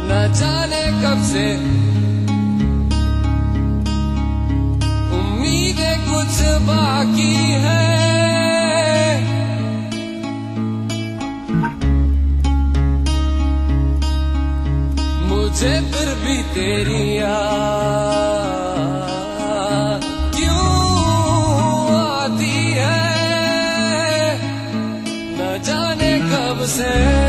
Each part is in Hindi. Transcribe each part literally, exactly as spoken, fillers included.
न जाने कब से उम्मीदें कुछ बाकी है, मुझे फिर भी तेरी याद क्यों आती है, न जाने कब से।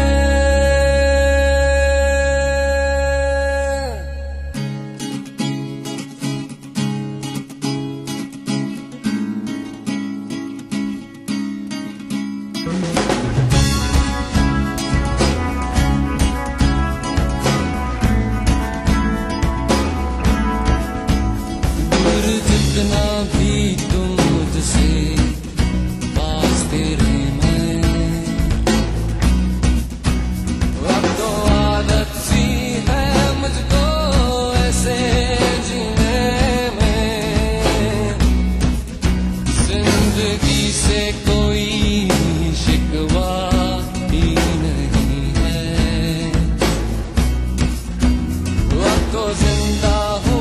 जितना भी तुम मुझसे पास तेरे मैं, अब तो आदत सी है मुझको ऐसे जीने में, जिंदगी से कोई शिकवा ही नहीं है, अब तो जिंदा हूँ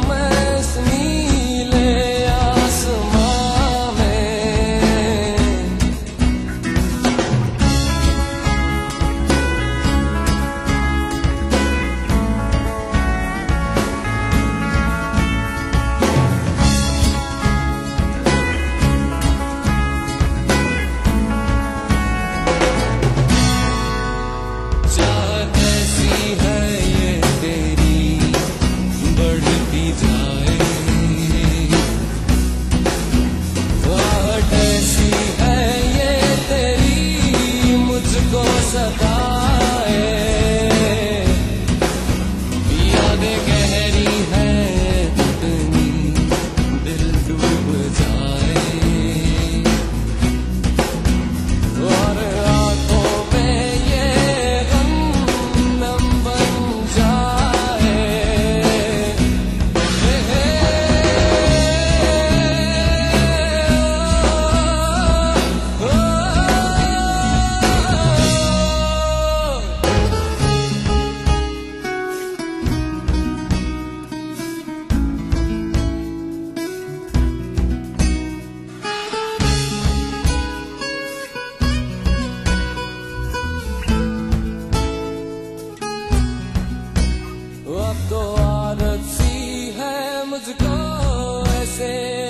तो आदत सी है मुझको ऐसे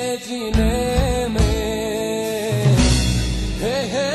जीने में, हे हे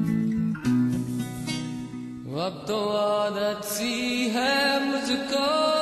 अब तो आदत सी है मुझको